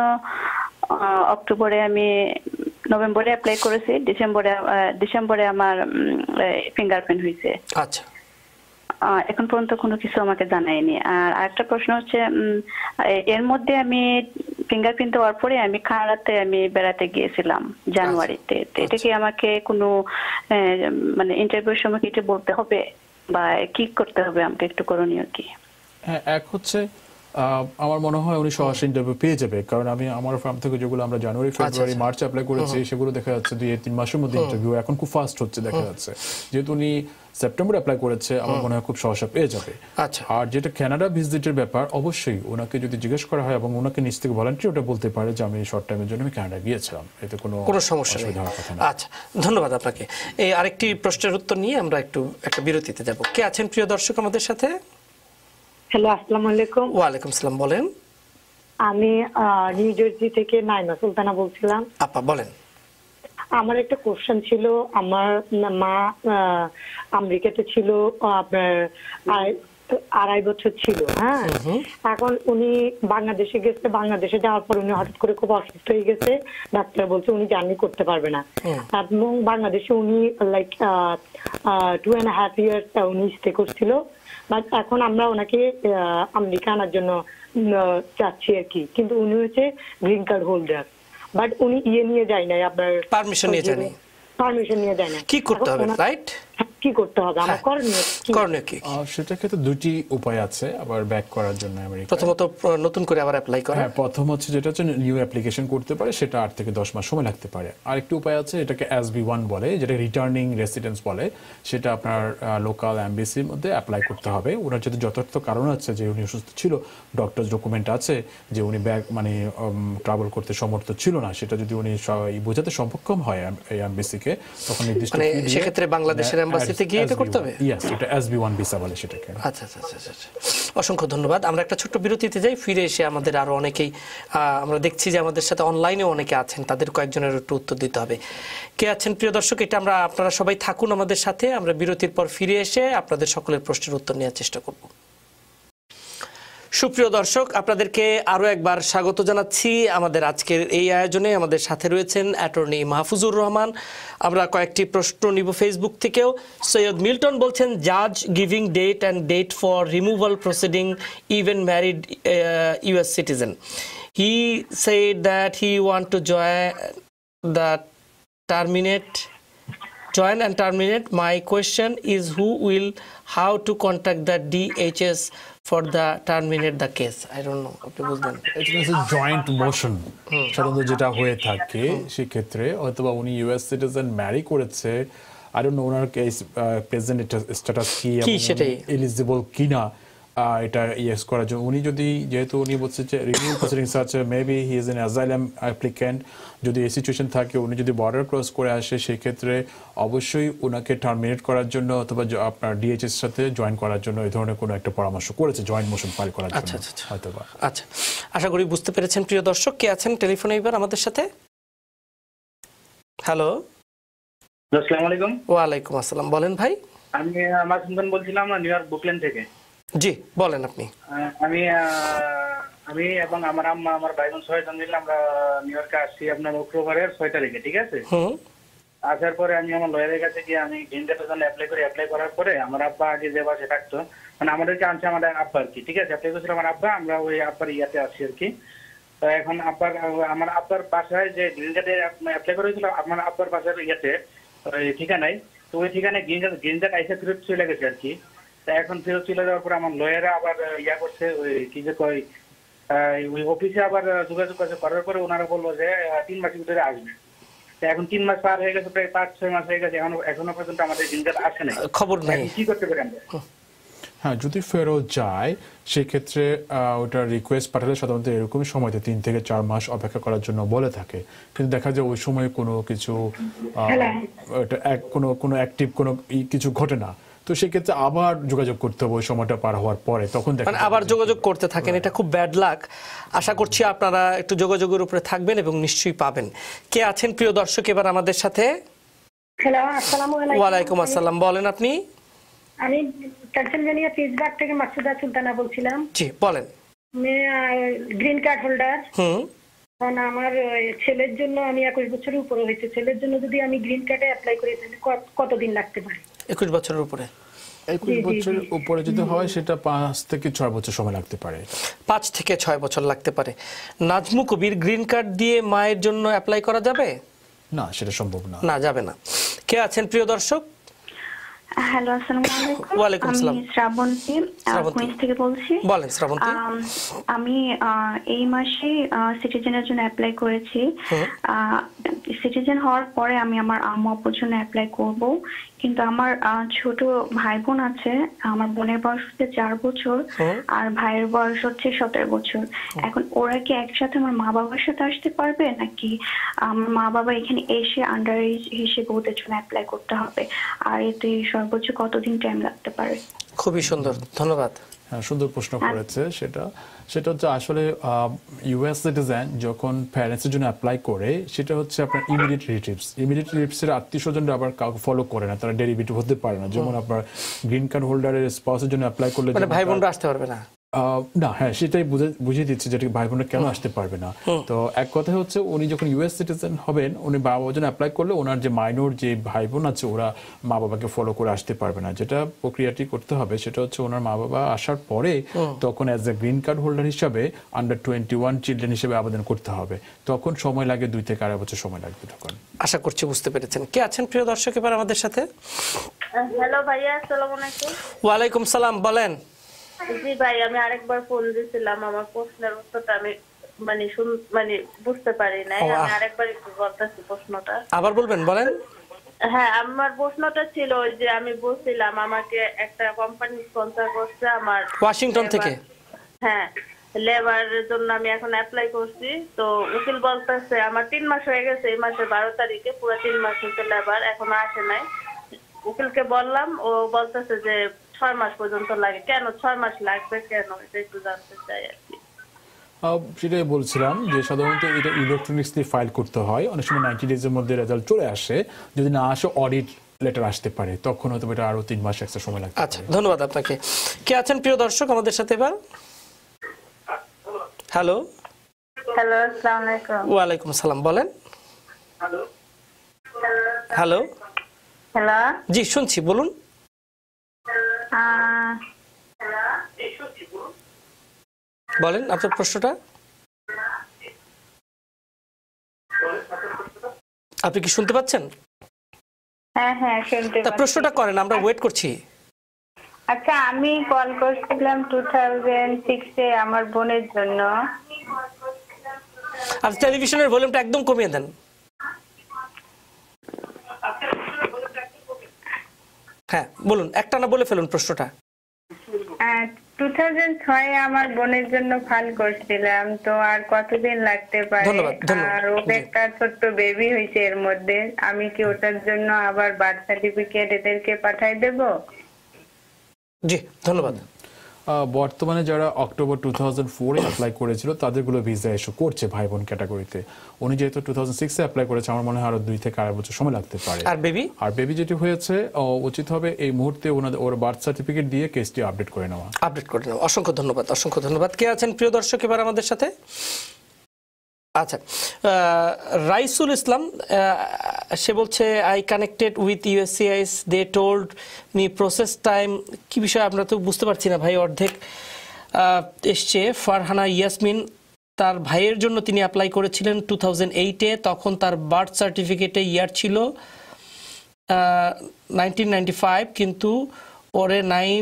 নভেম্বরে অ্যাপ্লাই করেছি, ডিসেম্বরে আমার ফিঙ্গারপ্রিন্ট হয়েছে। আচ্ছা, এখন পর্যন্ত কোনো কিছু আমাকে জানায়নি। আর আরেকটা প্রশ্ন হচ্ছে, এর মধ্যে আমি ফিঙ্গারপ্রিন্ট হওয়ার পরে আমি কানাডাতে আমি বেড়াতে গিয়েছিলাম জানুয়ারিতে। এটা কি আমাকে কোনো মানে ইন্টারভিউর সময় কিছু বলতে হবে বা কি করতে হবে আমাকে, একটু করণীয় কি? হ্যাঁ, এক হচ্ছে আমার মনে হয় উনি সরাসরি ইন্টারভিউ পেয়ে যাবে, কারণ আমি আমার ফার্ম থেকে যেগুলো আমরা জানুয়ারি, ফেব্রুয়ারি, মার্চ অ্যাপ্লাই করেছি সেগুলো দেখা যাচ্ছে 2-3 মাসের মধ্যে ইন্টারভিউ এখন খুব ফাস্ট হচ্ছে দেখা যাচ্ছে। যেহেতু উনি সেপ্টেম্বর অ্যাপ্লাই করেছে, আমার মনে হয় খুব সহসা পেয়ে যাবে। আচ্ছা, আর যেটা কানাডা ভিজিটের ব্যাপার, অবশ্যই ওনাকে যদি জিজ্ঞেস করা হয় এবং ওনাকে নিজ থেকে ভলান্টিয়ার, ওটা বলতে পারে যে আমি শর্ট টাইমের জন্য আমি কানাডা গিয়েছিলাম, এতে কোনো সমস্যা নেই। আচ্ছা, ধন্যবাদ আপনাকে। এই আরেকটি প্রশ্নের উত্তর নিয়ে আমরা একটা বিরতিতে যাব। কে আছেন প্রিয় দর্শক আমাদের সাথে? হ্যালো, আসসালামু আলাইকুম। ওয়ালাইকুম সালাম, বলেন। আমি নিউ জার্সি থেকে নাইমা সুলতানা বলছিলাম। আপা বলেন। আমার একটা কোশ্চেন ছিল। আমার মা আমেরিকাতে ছিল আপনার 2.5 বছর ছিল। হ্যাঁ, এখন উনি বাংলাদেশে গেছে। বাংলাদেশে যাওয়ার পর উনি হঠাৎ করে খুব অসুস্থ হয়ে গেছে, ডাক্তার বলছে উনি জার্নি করতে পারবে না। এবং বাংলাদেশে উনি লাইক 2.5 ইয়ার্স উনি স্টে করছিল। বাট এখন আমরা ওনাকে আমেরিকা আনার জন্য চাচ্ছি আর কি, কিন্তু উনি হচ্ছে গ্রিন কার্ড হোল্ডার, বাট উনি নিয়ে যায় নাই, আপনার পারমিশন নিয়ে যায় না। কি করতে হবে, রাইট? কি করতে হবে, আমার করণীয় কি? সেটা ক্ষেত্রে 2টি উপায় আছে আবার ব্যাক করার জন্য আমেরিকা। প্রথমত নতুন করে আবার অ্যাপ্লাই করা। হ্যাঁ, প্রথম হচ্ছে যেটা হচ্ছে নিউ অ্যাপ্লিকেশন করতে পারে, সেটা 8 থেকে 10 মাস সময় লাগতে পারে। আরেকটি উপায় আছে, এটাকে SB1 বলে, যেটা রিটার্নিং রেসিডেন্স বলে। সেটা আপনার লোকাল এমবেসির মধ্যে অ্যাপ্লাই করতে হবে। ওনার যদি যথার্থ কারণ আছে যে উনি অসুস্থ ছিল, ডক্টরস ডকুমেন্ট আছে যে উনি মানে ট্রাভেল করতে সমর্থ ছিল না, সেটা যদি উনি বোঝাতে সক্ষম হয় এই এমবেসিকে, তখন নির্দিষ্ট সেক্ষেত্রে বাংলাদেশের এমবাসিতে গিয়ে এটা করতে হবে। ইয়েস, এটা SB1 ভিসা বলে সেটাকে। আচ্ছা আচ্ছা আচ্ছা, অসংখ্য ধন্যবাদ। আমরা একটা ছোট্ট বিরতিতে যাই, ফিরে এসে আমাদের আরো অনেকেই আমরা দেখছি যে আমাদের সাথে অনলাইনে অনেকে আছেন, তাদের কয়েকজনের একটু উত্তর দিতে হবে। কে আছেন প্রিয় দর্শক, এটা আপনারা সবাই থাকুন আমাদের সাথে। আমরা বিরতির পর ফিরে এসে আপনাদের সকলের প্রশ্নের উত্তর নেওয়ার চেষ্টা করব। সুপ্রিয় দর্শক, আপনাদেরকে আরও একবার স্বাগত জানাচ্ছি আমাদের আজকের এই আয়োজনে। আমাদের সাথে রয়েছেন অ্যাটর্নি মাহফুজুর রহমান। আমরা কয়েকটি প্রশ্ন নিব ফেসবুক থেকেও। সৈয়দ মিল্টন বলছেন, জাজ giving date and date for removal proceeding even married US citizen. He said that he want to join and terminate. My question is, how to contact the DHS for the terminate the case? I don't know. আপনি বুঝলেন? It's a joint motion. সাধারণত যেটা হয়ে থাকে সেক্ষেত্রে হয়তোবা উনি US citizen marry করেছে, I don't know ওনার কেস প্রেজেন্ট স্ট্যাটাস কি এবং এলিজিবল কিনা, এটা ইয়েস করার জন্য উনি যদি যেহেতু উনি বলছে যে renew proceeding search maybe he is an asylum applicant, যদি এই সিচুয়েশন থাকে উনি যদি বর্ডার ক্রস করে আসে সেই ক্ষেত্রে অবশ্যই ওনাকে টার্মিনেট করার জন্য অথবা আপনার ডিএইচএস সাথে জয়েন করার জন্য এই ধরনের কোনো একটা পরামর্শ করেছে জয়েন্ট মোশন ফাইল করার জন্য হয়তোবা। আচ্ছা, আশা করি বুঝতে পেরেছেন প্রিয় দর্শক। কে আছেন টেলিফোনে এবার আমাদের সাথে? হ্যালো, আসসালামু আলাইকুম। ওয়ালাইকুম আসসালাম, বলেন ভাই। আমি মাসুম খান বলছিলাম নিউ ইয়র্ক বুকল্যান্ড থেকে। জি বলেন আপনি। আমি এবং আমার আম্মা আমার ভাই বোন 6 জন মিলে আমরা নিউ ইয়র্কে আসছি আপনার অক্টোবরের 6 তারিখে, ঠিক আছে? আসার পরে আমি আমার লয়ারের কাছে গিয়ে আমি গ্রিন কার্ডের জন্য অ্যাপ্লাই করার পরে আমার আব্বা আগে যে বাসে থাকতো, মানে আমাদেরকে আনছে আমার আব্বা আর কি, ঠিক আছে? অ্যাপ্লাই করেছিল আমার আব্বা, আমরা ওই আব্বার ইয়াতে আসছি আর কি। তো এখন আমার আব্বার বাসায় যে গ্রিন কার্ডে অ্যাপ্লাই করেছিল আমার আব্বার বাসার ইয়াতে ঠিকানায়, তো ওই ঠিকানায় গ্রিন কার্ড আইসা ফেরত চলে গেছে আর কি। তা এখন ফেরত চলে যাওয়ার পর আমার লয়াররা আবার ইয়া করছে, ওই কি যে কয় ওই অফিসে আবার যোগাযোগ করার পরে ওনারা বললো যে 3 মাসের ভিতরে আসবে। এখন 3 মাস পার হয়ে গেছে, প্রায় 5-6 মাস হয়ে গেছে, এখনো পর্যন্ত আমাদের গ্রিন কার্ড আসে নাই, খবর নাই। কি করতে পারি আমরা? হ্যাঁ, যদি ফেরত যায় সেক্ষেত্রে ওটা রিকোয়েস্ট পাঠালে সাধারণত এরকমই সময়তে 3 থেকে 4 মাস অপেক্ষা করার জন্য বলে থাকে, কিন্তু দেখা যায় ওই সময় কোনো কিছু কোনো অ্যাক্টিভ কোনো কিছু ঘটে না, তো সেক্ষেত্রে আবার যোগাযোগ করতে হবে ওই সময়টা পার হওয়ার পরে, তখন মানে আবার যোগাযোগ করতে থাকেন। এটা খুব ব্যাড লাক। আশা করছি আপনারা একটু যোগাযোগের উপরে থাকবেন এবং নিশ্চয়ই পাবেন। কে আছেন প্রিয় দর্শক এবার আমাদের সাথে? হ্যালো, আসসালামু আলাইকুম। ওয়ালাইকুম আসসালাম, বলেন আপনি। আমি পেনসিলভেনিয়া পিটসবার্গ থেকে মাসুদা সুলতানা বলছিলাম। জি বলেন। আমি গ্রিন কার্ড হোল্ডার। কারণ আমার ছেলের জন্য আমি 21 বছরের উপরে হয়েছে, ছেলের জন্য যদি আমি গ্রিন কার্ডে অ্যাপ্লাই করি তাহলে কতদিন লাগতে পারে? 21 বছরের উপরে। 21 বছরের উপরে যদি হয় সেটা 5 থেকে 6 বছর সময় লাগতে পারে। 5 থেকে 6 বছর লাগতে পারে। নাজমু কবির, গ্রিন কার্ড দিয়ে মায়ের জন্য অ্যাপ্লাই করা যাবে? না, সেটা সম্ভব না। না, যাবে না। কে আছেন প্রিয় দর্শক? হ্যালো, আসসালামু আলাইকুম। ওয়ালাইকুম আসসালাম। আমি শ্রাবন্তী কুইন্স থেকে বলছি। বলেন শ্রাবন্তী। আমি এই মাসে সিটিজেনের জন্য অ্যাপ্লাই করেছি। সিটিজেন হওয়ার পরে আমি আমার আম্মু আব্বুর জন্য অ্যাপ্লাই করব, কিন্তু আমার ছোট ভাই বোন আছে। আমার বোনের বয়স হচ্ছে 4 বছর আর ভাইয়ের বয়স হচ্ছে 17 বছর। এখন ওরা কি একসাথে আমার মা বাবার সাথে আসতে পারবে, নাকি আমার মা বাবা এখানে এসে আন্ডার এজ হিসেবে ওদের জন্য অ্যাপ্লাই করতে হবে? আর এতে সর্বোচ্চ কতদিন টাইম লাগতে পারে? খুবই সুন্দর, ধন্যবাদ। হ্যাঁ, সুন্দর প্রশ্ন করেছে। সেটা হচ্ছে আসলে ইউএস সিটিজেন যখন প্যারেন্টসের জন্য অ্যাপ্লাই করে সেটা হচ্ছে আপনার ইমিডিয়েট রিলেটিভসের আত্মীয়স্বজনরা আবার কাউকে ফলো করে না, তারা ডেরিভেটিভ হতে পারে না। যেমন আপনার গ্রিন কার্ড হোল্ডারের স্পাউসের জন্য অ্যাপ্লাই করলে ভাই বোনরা আসতে পারবে না। না, হ্যাঁ, সেটাই বুঝিয়ে দিচ্ছে যেটা ভাই বোনরা কেন আসতে পারবে না। তো এক কথা হচ্ছে উনি যখন ইউএস সিটিজেন হবেন, উনি বাবা জন্য অ্যাপ্লাই করলে ওনার যে মাইনর যে ভাই বোন আছে ওরা মা বাবাকে ফলো করে আসতে পারবে না। যেটা প্রক্রিয়াটি করতে হবে সেটা হচ্ছে ওনার মা বাবা আসার পরে তখন as a green card holder হিসাবে আন্ডার 21 চিলড্রেন হিসেবে আবেদন করতে হবে। তখন সময় লাগে 2 থেকে 2.5 বছর সময় লাগবে তখন। আশা করছি বুঝতে পেরেছেন। কে আছেন প্রিয় দর্শক এবার আমাদের সাথে? হ্যালো ভাইয়া, আসসালামু আলাইকুম। ওয়ালাইকুম সালাম, বলেন। জি ভাই, আমি আরেকবার ফোন দিয়েছিলাম, আমার প্রশ্নের উত্তরটা আমি মানে বুঝতে পারি নাই। আমি আরেকবার একটু বলতেছি প্রশ্নটা। আবার বলবেন, বলেন। হ্যাঁ, আমার প্রশ্নটা ছিল যে আমি বলছিলাম আমাকে একটা কোম্পানি স্পন্সর করছে আমার ওয়াশিংটন থেকে। হ্যাঁ, লেবারের জন্য আমি এখন অ্যাপ্লাই করছি। তো উকিল বলতেছে আমার 3 মাস হয়ে গেছে, এই মাসের 12 তারিখে পুরো 3 মাস হচ্ছে লেবার এখনো আসে নাই। উকিলকে বললাম, ও বলতেছে যে 6 মাস পর্যন্ত লাগে। কেন 6 মাস লাগবে, কেন এটা একটু জানতে চাই আর কি। সেটাই বলছিলাম যে সাধারণত এটা ইলেকট্রনিক্সলি ফাইল করতে হয়, অনেক সময় 90 ডেজের মধ্যে রেজাল্ট চলে আসে। যদি না আসে অডিট লেটার আসতে পারে, তখন হয়তো এটা আরো 3 মাস এক্সট্রা সময় লাগবে। আচ্ছা, ধন্যবাদ আপনাকে। কে আছেন প্রিয় দর্শক আমাদের সাথে এবার? হ্যালো। হ্যালো, আসসালামু আলাইকুম। ওয়ালাইকুম আসসালাম, বলেন। হ্যালো। হ্যালো। জি শুনছি, বলুন। বলেন আপনার প্রশ্নটা। আপনি কি শুনতে পাচ্ছেন? হ্যাঁ হ্যাঁ, শুনতে পাচ্ছি। প্রশ্নটা করেন, আমরা ওয়েট করছি। আচ্ছা, আমি কল করছিলাম 2006-এ আমার বোনের জন্য। আর টেলিভিশনের ভলিউমটা একদম কমিয়ে দেন। হ্যাঁ বলুন, একটা না বলে ফেলুন প্রশ্নটা। 2006 আমার বোনের জন্য ফাইল করছিলাম, তো আর কতদিন লাগতে পারে? আর ওর একটা ছোট্ট বেবি হয়েছে এর মধ্যে, আমি কি ওটার জন্য আবার বার্থ সার্টিফিকেট এদেরকে পাঠাই দেব? জি ধন্যবাদ। বর্তমানে যারা অক্টোবর 2004-এ অ্যাপ্লাই করেছিল তাদেরগুলো ভিসা ইস্যু করছে ভাই বোন ক্যাটাগরিতে। উনি যেহেতু 2006-এ অ্যাপ্লাই করেছে, আমার মনে হয় আরো 2 থেকে 2.5 বছর সময় লাগতে পারে। আর বেবি যেটি হয়েছে, উচিত হবে এই মুহূর্তে ওর বার্থ সার্টিফিকেট দিয়ে কেসটি আপডেট করে নেওয়া। অসংখ্য ধন্যবাদ, অসংখ্য ধন্যবাদ। কে আছেন প্রিয় দর্শক এবার আমাদের সাথে? আচ্ছা, রাইসুল ইসলাম সে বলছে I connected with USCIS, they told me process time. কি বিষয় আমরা তো বুঝতে পারছি না ভাই, অর্ধেক এসছে। ফারহানা ইয়াসমিন, তার ভাইয়ের জন্য তিনি অ্যাপ্লাই করেছিলেন 2008-এ, তখন তার বার্থ সার্টিফিকেটে ইয়ার ছিল 1995, কিন্তু পরে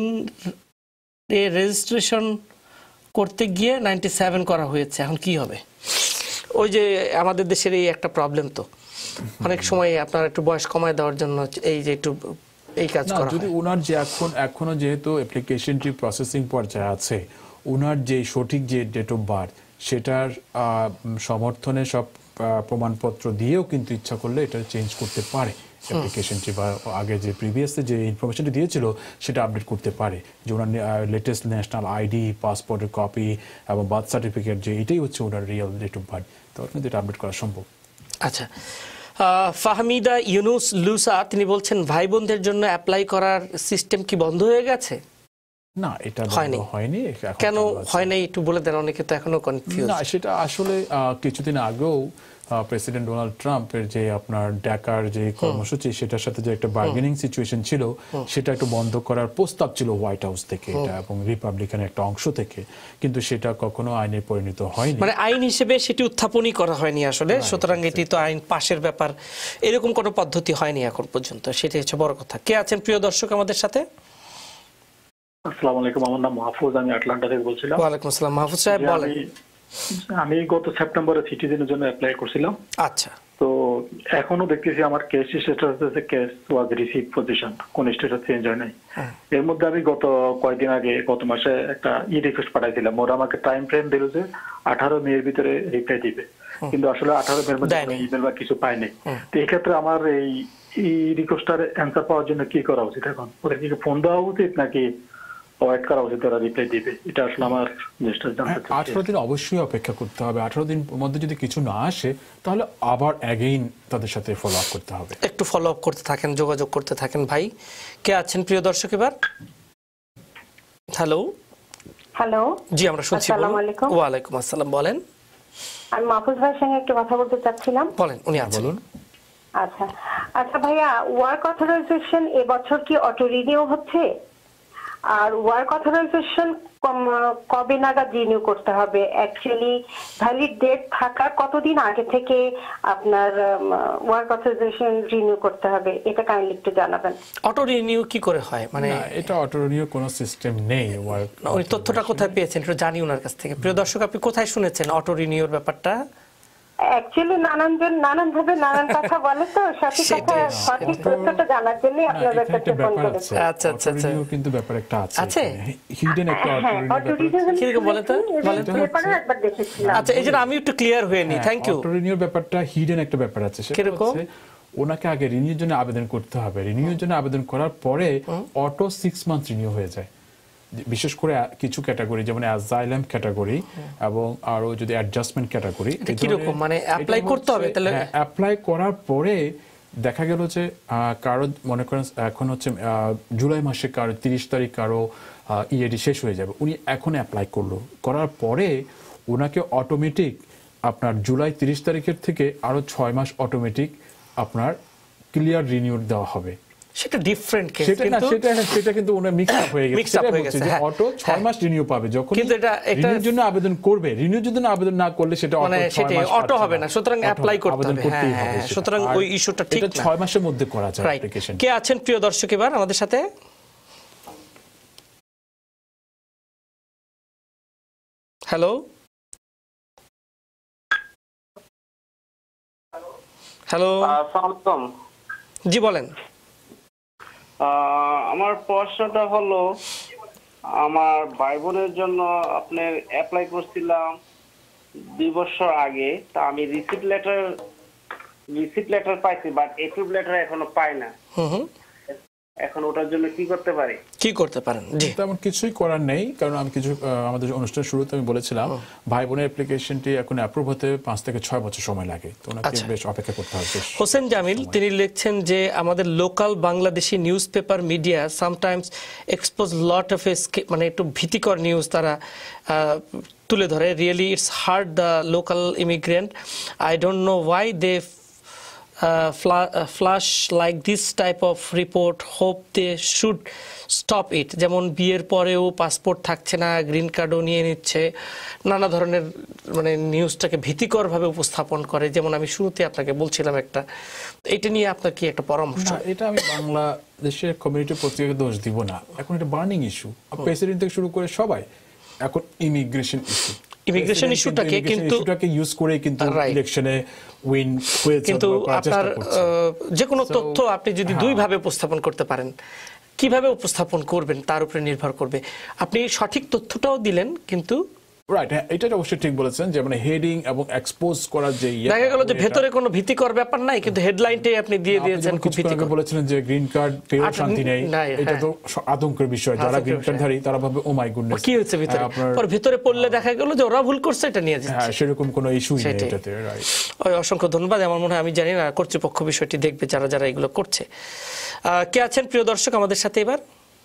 9-এ রেজিস্ট্রেশন করতে গিয়ে 97 করা হয়েছে। এখন কি হবে? ওই যে আমাদের দেশের এই একটা প্রবলেম, তো অনেক সময় আপনার একটু বয়স কমায় দেওয়ার জন্য এই যে একটু এই কাজ করা। যদি ওনার যে এখনো যেহেতু অ্যাপ্লিকেশনটি প্রসেসিং পর্যায়ে আছে, ওনার যে সঠিক যে ডেট অফ বার্থ সেটার সমর্থনে সব প্রমাণপত্র দিয়েও কিন্তু ইচ্ছা করলে এটা চেঞ্জ করতে পারে অ্যাপ্লিকেশনটি, বা আগে যে প্রিভিয়াসলি যে ইনফরমেশনটি দিয়েছিল সেটা আপডেট করতে পারে। যে ওনার লেটেস্ট ন্যাশনাল আইডি, পাসপোর্টের কপি এবং বার্থ সার্টিফিকেট, যে এটাই হচ্ছে ওনার রিয়েল ডেট অফ বার্থ, তখন কিন্তু এটা আপডেট করা সম্ভব। আচ্ছা, ফাহমিদা ইউনুস লুসা তিনি বলছেন ভাই বোনদের জন্য অ্যাপ্লাই করার সিস্টেম কি বন্ধ হয়ে গেছে? না, এটা হয়নি। কেন হয় নাই একটু বলে দেন, অনেকে তো এখনো কনফিউজ। না, সেটা আসলে কিছুদিন আগেও প্রেসিডেন্ট ডোনাল্ড ট্রাম্পের যে আপনার ডাকার যে কর্মসূচি, সেটার সাথে যে একটা বার্গেনিং সিচুয়েশন ছিল, সেটা একটু বন্ধ করার প্রস্তাব ছিল হোয়াইট হাউস থেকে এটা এবং রিপাবলিকানের একটা অংশ থেকে, কিন্তু সেটা কখনো আইনে পরিণত হয়নি। মানে আইন হিসেবে সেটি উত্থাপনই করা হয়নি আসলে। সুতরাং এটি তো আইন পাশের ব্যাপার, এরকম কোনো পদ্ধতি হয়নি এখন পর্যন্ত, সেটাই হচ্ছে বড় কথা। কে আছেন প্রিয় দর্শক আমাদের সাথে? আসসালামু আলাইকুম, আমার নাম মাহফুজ, আমি আটলান্টা থেকে বলছিলাম। ওয়ালাইকুম আসসালাম মাহফুজ সাহেব, বলেন। আমি গত সেপ্টেম্বরে সিটিজেনের জন্য অ্যাপ্লাই করছিলাম। আচ্ছা, তো এখনো দেখতেছি আমার কেস স্ট্যাটাস আছে কেস ওয়াজ রিসিভ পজিশন, কোন স্ট্যাটাস চেঞ্জ হয় নাই। এর মধ্যে আমি কয়েকদিন আগে গত মাসে একটা রিকোয়েস্ট পাঠাইছিলাম, ওরা আমাকে টাইম ফ্রেম দিল যে 18 মের ভিতরে রিপ্লাই দিবে, কিন্তু আসলে 18 মের মধ্যে ইমেল বা কিছু পাইনি। তো এই ক্ষেত্রে আমার এই রিকোয়েস্টার অ্যান্সার পাওয়ার জন্য কি করা উচিত? এখন ওদের কি ফোন দেওয়া উচিত নাকি ওয়েট করা উচিত ওরা রিপ্লাই দিবে? এটা আসলে আমার জিনিসটা জানতে চাই। 18 দিন অবশ্যই অপেক্ষা করতে হবে। 18 দিন মধ্যে যদি কিছু না আসে তাহলে আবার অ্যাগেইন তাদের সাথে ফলো আপ করতে হবে। একটু ফলো আপ করতে থাকেন, যোগাযোগ করতে থাকেন ভাই। কে আছেন প্রিয় দর্শক এবার? হ্যালো হ্যালো, জি আমরা শুনছি। আসসালামু আলাইকুম। ওয়ালাইকুম আসসালাম, বলেন। আমি মাহফুজ ভাইয়ের সঙ্গে একটু কথা বলতে চাচ্ছিলাম। বলেন, উনি আছেন। বলুন। আচ্ছা আচ্ছা ভাইয়া, ওয়ার্ক অথরাইজেশন এবছর কি অটো রিনিউ হচ্ছে? আর ওয়ার্ক অথরাইজেশন কবে নাগাদ রিনিউ করতে হবে? অ্যাকচুয়ালি ভ্যালিড ডেট থাকার কতদিন আগে থেকে আপনার ওয়ার্ক অথরাইজেশন রিনিউ করতে হবে? এটা কাইন্ডলি একটু জানাবেন। অটো রিনিউ কি করে হয়? মানে এটা অটো রিনিউ কোনো সিস্টেম নেই। ওই তথ্যটা কোথায় পেয়েছেন একটু জানি ওনার কাছ থেকে। প্রিয় দর্শক, আপনি কোথায় শুনেছেন অটো রিনিউর ব্যাপারটা? অ্যাকচুয়ালি নানানজন নানান ভাবে নানান কথা বলে, তো সঠিক তথ্যটা জানার জন্য আপনাদের কাছে ফোন করেছি। আচ্ছা আচ্ছা আচ্ছা, কিন্তু ব্যাপার একটা আছে, আছে হিডেন একটা অটো রিনিউ কি রকম বলে তো? ব্যাপারে একবার দেখেছিলাম। আচ্ছা, এই জন্য আমি একটু ক্লিয়ার হয়ে নি। Thank you. অটো রিনিউর ব্যাপারটা হিডেন একটা ব্যাপার আছে। সেটা হচ্ছে ওনাকে আগে রিনিউর জন্য আবেদন করতে হবে। রিনিউর জন্য আবেদন করার পরে অটো 6 মান্থ রিনিউ হয়ে যায়। বিশেষ করে কিছু ক্যাটাগরি যেমন অ্যাজাইলাম ক্যাটাগরি এবং আরো যদি অ্যাডজাস্টমেন্ট ক্যাটাগরি, কি রকম মানে অ্যাপ্লাই করতে হবে? তাহলে অ্যাপ্লাই করার পরে দেখা গেল যে কারো মনে করেন এখন হচ্ছে জুলাই মাসে কারো 30 তারিখ কারো ইএডি শেষ হয়ে যাবে, উনি এখন অ্যাপ্লাই করলো, করার পরে ওনাকে অটোমেটিক আপনার জুলাই 30 তারিখের থেকে আরো 6 মাস অটোমেটিক আপনার ক্লিয়ার রিনিউ দেওয়া হবে। সেটা ডিফারেন্ট কেস, সেটা কিন্তু ওনার মিক্স আপ হয়ে গেছে। সেটা বলছে যে অটো 6 মাস রিনিউ পাবে যখন রিনিউর জন্য আবেদন করবে। রিনিউর জন্য আবেদন না করলে সেটা মানে সেটা অটো হবে না। সুতরাং অ্যাপ্লাই করতে হবে। হ্যাঁ, সুতরাং ওই ইস্যুটা ঠিক না। 6 মাসের মধ্যে করা যায় অ্যাপ্লিকেশন। কে আছেন প্রিয় দর্শক এবার আমাদের সাথে? হ্যালো হ্যালো, আসসালামু আলাইকুম। জি বলেন। আমার প্রশ্নটা হলো, আমার ভাই বোনের জন্য আপনার অ্যাপ্লাই করছিলাম 2 বছর আগে। তা আমি রিসিপ্ট লেটার পাইছি, বাট অ্যাপ্রুভ লেটার এখনো পাই না। এখন ওটার জন্য কি করতে পারি? কি করতে পারেন? জি, তেমন কিছুই করার নেই, কারণ আমি কিছু আমাদের অনুষ্ঠান শুরুতে আমি বলেছিলাম ভাই বোনের অ্যাপ্লিকেশনটি এখন অ্যাপ্রুভ হতে 5 থেকে 6 বছর সময় লাগে, তো ওনাকে বেশ অপেক্ষা করতে হবে। হোসেন জামিল তিনি লিখছেন যে আমাদের local Bangladeshi news paper media sometimes expose lot of মানে একটু ভীতিকর নিউজ তারা তুলে ধরে। Really it's hard the local immigrant. I don't know why they flash like this type of report. Hope they should stop it. যেমন বিয়ের পরেও passport থাকছে না, গ্রিন কার্ডও নিয়ে নিচ্ছে, নানা ধরনের মানে নিউজটাকে ভীতিকরভাবে উপস্থাপন করে। যেমন আমি শুরুতে আপনাকে বলছিলাম একটা, এটা নিয়ে আপনার কি একটা পরামর্শ? এটা আমি বাংলাদেশের কমিউনিটি পত্রিকাকে দোষ দিব না, এখন এটা বার্নিং ইস্যু। প্রেসিডেন্ট থেকে শুরু করে সবাই এখন ইমিগ্রেশন ইস্যুটাকে ইউজ করে কিন্তু ইলেকশনে উইন হয়েছে। কিন্তু আপনার যে কোনো তথ্য আপনি যদি দুই ভাবে উপস্থাপন করতে পারেন, কিভাবে উপস্থাপন করবেন তার উপরে নির্ভর করবে। আপনি সঠিক তথ্যটাও দিলেন, কিন্তু রাইট, এটা অবশ্যই ঠিক বলেছেন যে মানে হেডিং এবং এক্সপোজ করার যে দেখা গেল যে ভেতরে কোনো ভীতিকর ব্যাপার নাই, কিন্তু হেডলাইনটাই আপনি দিয়ে দিয়েছেন খুব ভীতিকর। বলেছিলেন যে গ্রিন কার্ড পেয়েও শান্তি নেই, এটা তো আতঙ্কের বিষয়। যারা গ্রিন কার্ড ধারী তারা ভাবে ও মাই গুডনেস কি হচ্ছে ভিতরে, পর ভিতরে পড়লে দেখা গেল যে ওরা ভুল করছে, এটা নিয়ে যাচ্ছে। হ্যাঁ, সেরকম কোনো ইস্যুই নেই এটাতে। রাইট, অসংখ্য ধন্যবাদ। আমার মনে হয়, আমি জানি না কর্তৃপক্ষ বিষয়টি দেখবে, যারা এগুলো করছে। কে আছেন প্রিয় দর্শক আমাদের সাথে এবার?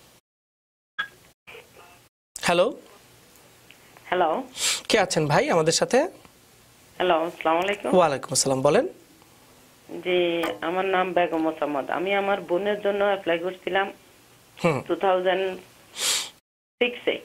হ্যালো, হ্যালো, কে আছেন ভাই আমাদের সাথে? হ্যালো, আসসালামু আলাইকুম। ওয়ালাইকুম আসসালাম, বলেন। জি, আমার নাম বেগম মোসাম্মদ। আমি আমার বোনের জন্য অ্যাপ্লাই করছিলাম 2006-এ।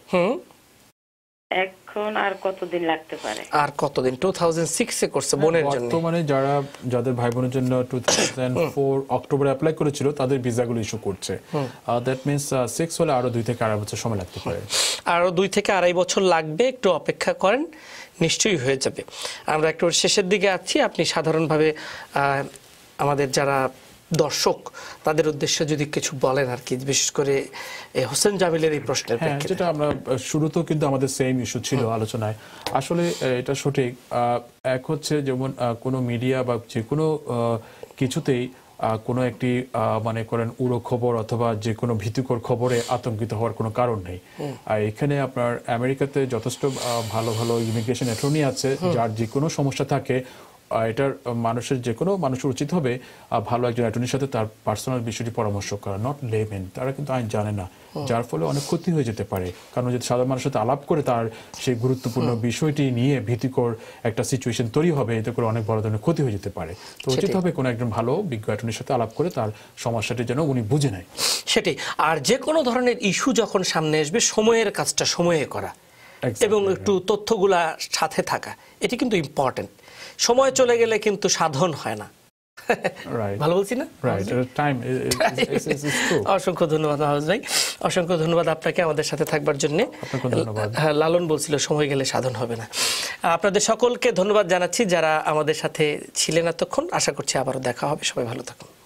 এখন আর কতদিন লাগতে পারে? আর কতদিন? 2006-এ করছে বোনের জন্য। বর্তমানে যাদের ভাই বোনের জন্য 2004 অক্টোবরে অ্যাপ্লাই করেছিল তাদের ভিসাগুলো ইস্যু করছে। দ্যাট মিন্স 6 হলে আরো 2 থেকে 2.5 বছর সময় লাগতে পারে। আরো 2 থেকে 2.5 বছর লাগবে, একটু অপেক্ষা করেন, নিশ্চয়ই হয়ে যাবে। আমরা একটু শেষের দিকে আছি। আপনি সাধারণভাবে আমাদের যারা দর্শক তাদের উদ্দেশ্যে যদি কিছু বলেন আর কি, বিশেষ করে হোসেন জামিলের এই প্রশ্নের প্রেক্ষিতে। যেটা আমরা শুরুতেও কিন্তু আমাদের সেম ইস্যু ছিল আলোচনায়। আসলে এটা সঠিক। এক হচ্ছে যেমন কোনো মিডিয়া বা যে কোনো কিছুতেই কোনো একটি মানে করেন উড়ো খবর অথবা যে কোনো ভীতিকর খবরে আতঙ্কিত হওয়ার কোনো কারণ নেই। আর এখানে আপনার আমেরিকাতে যথেষ্ট ভালো ভালো ইমিগ্রেশন অ্যাটর্নি আছে, যার যে কোনো সমস্যা থাকে এটার যে কোনো মানুষের উচিত হবে ভালো একজন অ্যাটর্নির সাথে তার পার্সোনাল বিষয়টি পরামর্শ করা। নট লেমেন, তারা কিন্তু আইন জানে না, যার ফলে অনেক ক্ষতি হয়ে যেতে পারে। কারণ যদি সাধারণ মানুষের সাথে আলাপ করে তার সেই গুরুত্বপূর্ণ বিষয়টি নিয়ে ভীতিকর একটা সিচুয়েশন তৈরি হবে, এতে করে অনেক বড় ধরনের ক্ষতি হয়ে যেতে পারে। তো উচিত হবে কোনো একজন ভালো বিজ্ঞ অ্যাটর্নির সাথে আলাপ করে তার সমস্যাটি যেন উনি বুঝে নেয়। সেটাই। আর যে কোনো ধরনের ইস্যু যখন সামনে আসবে, সময়ের কাজটা সময়ে করা এবং একটু তথ্যগুলা সাথে থাকা, এটি কিন্তু ইম্পর্টেন্ট। সময় চলে গেলে কিন্তু সাধন হয় না। ভালো বলছি না? অসংখ্য ধন্যবাদ মাহফুজ ভাই, অসংখ্য ধন্যবাদ আপনাকে আমাদের সাথে থাকবার জন্য। লালন বলছিল সময় গেলে সাধন হবে না। আপনাদের সকলকে ধন্যবাদ জানাচ্ছি যারা আমাদের সাথে ছিলেন এতক্ষণ। আশা করছি আবারও দেখা হবে। সবাই ভালো থাকুন।